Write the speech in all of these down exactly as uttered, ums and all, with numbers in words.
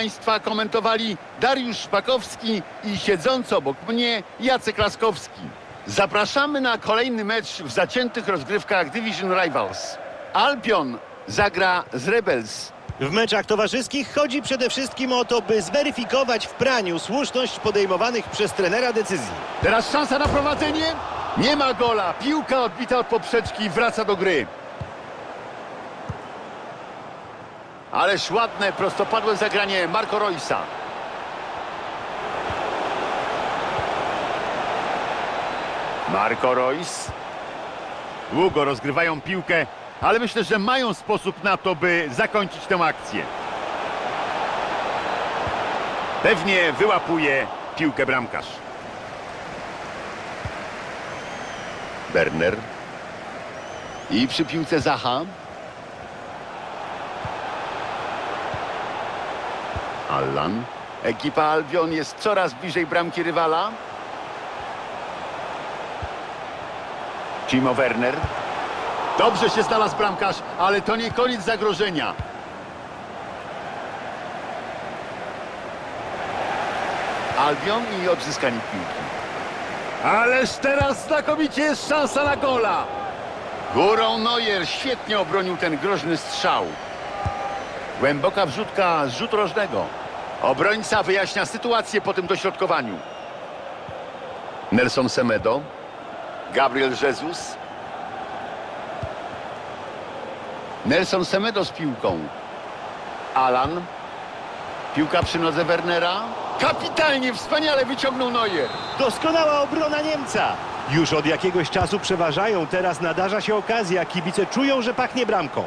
Państwa komentowali Dariusz Szpakowski i siedzący obok mnie Jacek Laskowski. Zapraszamy na kolejny mecz w zaciętych rozgrywkach Division Rivals. Albion zagra z Rebels. W meczach towarzyskich chodzi przede wszystkim o to, by zweryfikować w praniu słuszność podejmowanych przez trenera decyzji. Teraz szansa na prowadzenie. Nie ma gola. Piłka odbita od poprzeczki wraca do gry. Ależ ładne, prostopadłe zagranie Marco Reusa. Marco Reus. Długo rozgrywają piłkę, ale myślę, że mają sposób na to, by zakończyć tę akcję. Pewnie wyłapuje piłkę bramkarz. Werner. I przy piłce Zaha. Allan. Ekipa Albion jest coraz bliżej bramki rywala. Timo Werner. Dobrze się znalazł bramkarz, ale to nie koniec zagrożenia. Albion i odzyskanie piłki. Ależ teraz znakomicie jest szansa na gola. Górą Neuer świetnie obronił ten groźny strzał. Głęboka wrzutka z rzutu rożnego. Obrońca wyjaśnia sytuację po tym dośrodkowaniu. Nelson Semedo. Gabriel Jesus. Nelson Semedo z piłką. Alan. Piłka przy nodze Wernera. Kapitalnie, wspaniale wyciągnął Neuer. Doskonała obrona Niemca. Już od jakiegoś czasu przeważają, teraz nadarza się okazja. Kibice czują, że pachnie bramką.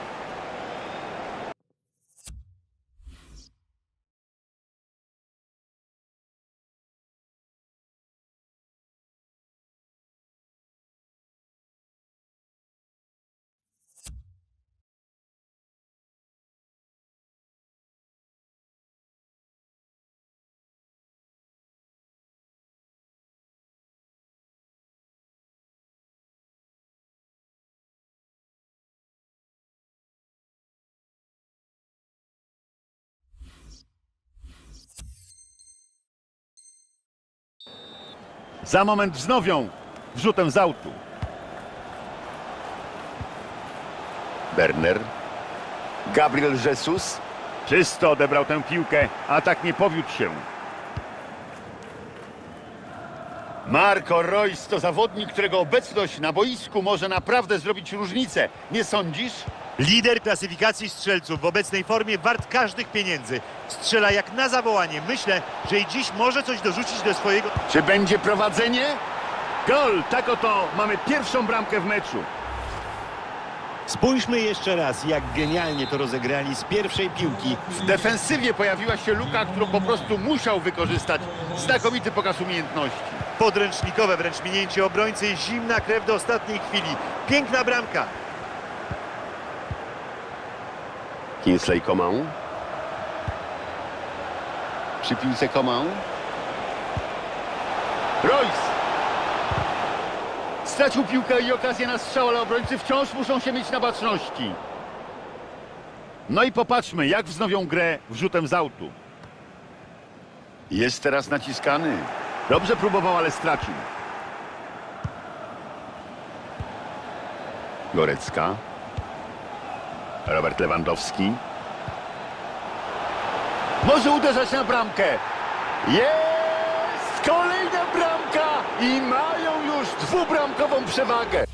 Za moment wznowią wrzutem z autu. Werner. Gabriel Jesus. Czysto odebrał tę piłkę, a tak nie powiódł się. Marco Reus to zawodnik, którego obecność na boisku może naprawdę zrobić różnicę. Nie sądzisz? Lider klasyfikacji strzelców w obecnej formie wart każdych pieniędzy. Strzela jak na zawołanie. Myślę, że i dziś może coś dorzucić do swojego... Czy będzie prowadzenie? Gol! Tak oto mamy pierwszą bramkę w meczu. Spójrzmy jeszcze raz, jak genialnie to rozegrali z pierwszej piłki. W defensywie pojawiła się luka, którą po prostu musiał wykorzystać. Znakomity pokaz umiejętności. Podręcznikowe wręcz minięcie obrońcy i zimna krew do ostatniej chwili. Piękna bramka. Kingsley Coman. Przy piłce Coman. Reus. Stracił piłkę i okazję na strzał, ale obrońcy wciąż muszą się mieć na baczności. No i popatrzmy, jak wznowią grę wrzutem z autu. Jest teraz naciskany. Dobrze próbował, ale stracił. Gorecka. Robert Lewandowski. Może uderzać na bramkę. Jest! Kolejna bramka! I mają już dwubramkową przewagę.